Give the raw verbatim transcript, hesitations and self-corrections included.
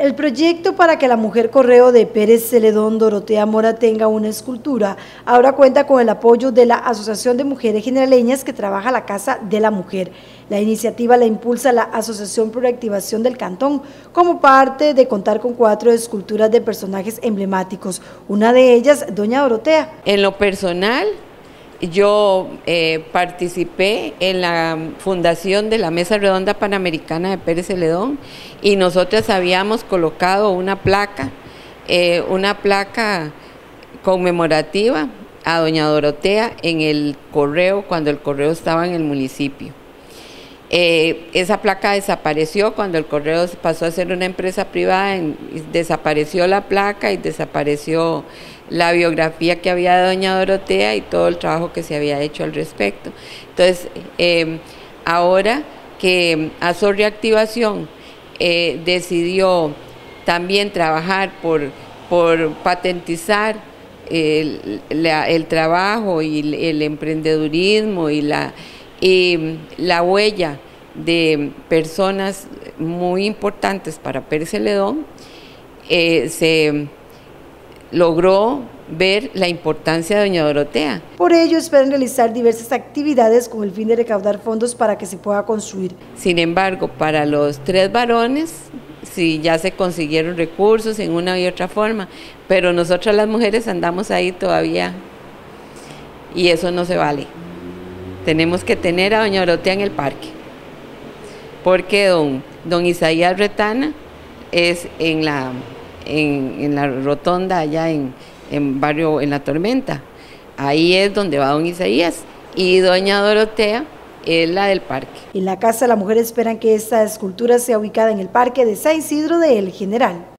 El proyecto para que la mujer correo de Pérez Celedón, Dorotea Mora, tenga una escultura ahora cuenta con el apoyo de la Asociación de Mujeres Generaleñas que trabaja la Casa de la Mujer. La iniciativa la impulsa la Asociación por Reactivación del Cantón como parte de contar con cuatro esculturas de personajes emblemáticos, una de ellas, doña Dorotea. En lo personal, yo eh, participé en la fundación de la Mesa Redonda Panamericana de Pérez Celedón y nosotras habíamos colocado una placa, eh, una placa conmemorativa a doña Dorotea en el correo, cuando el correo estaba en el municipio. Eh, esa placa desapareció cuando el correo pasó a ser una empresa privada, en, desapareció la placa y desapareció la biografía que había de doña Dorotea y todo el trabajo que se había hecho al respecto. Entonces, eh, ahora que Aso Reactivación eh, decidió también trabajar por, por patentizar el, la, el trabajo y el, el emprendedurismo y la y la huella de personas muy importantes para Pérez Celedón, eh, se logró ver la importancia de doña Dorotea. Por ello esperan realizar diversas actividades con el fin de recaudar fondos para que se pueda construir. Sin embargo, para los tres varones, sí, ya se consiguieron recursos en una y otra forma, pero nosotras las mujeres andamos ahí todavía y eso no se vale. Tenemos que tener a doña Dorotea en el parque, porque don, don Isaías Retana es en la, en, en la rotonda allá en, en barrio, en La Tormenta, ahí es donde va don Isaías, y doña Dorotea es la del parque. En la Casa de la Mujer esperan que esta escultura sea ubicada en el parque de San Isidro de El General.